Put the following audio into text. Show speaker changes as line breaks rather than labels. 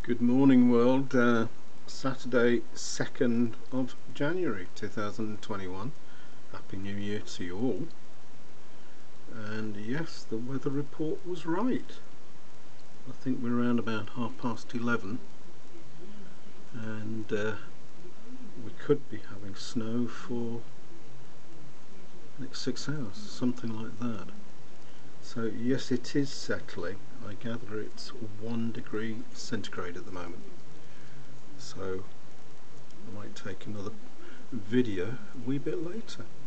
Good morning world, Saturday 2nd of January 2021. Happy New Year to you all. And yes, the weather report was right. I think we're around about 11:30 and we could be having snow for the next 6 hours, something like that. So yes, it is settling. I gather it's 1 degree centigrade at the moment. So I might take another video a wee bit later.